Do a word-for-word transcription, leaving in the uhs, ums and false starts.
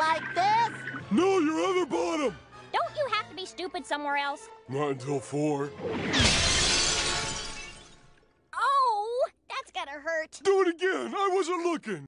like this? No, your other bottom. Don't you have to be stupid somewhere else? Not until four. Oh, that's gonna hurt. Do it again. I wasn't looking.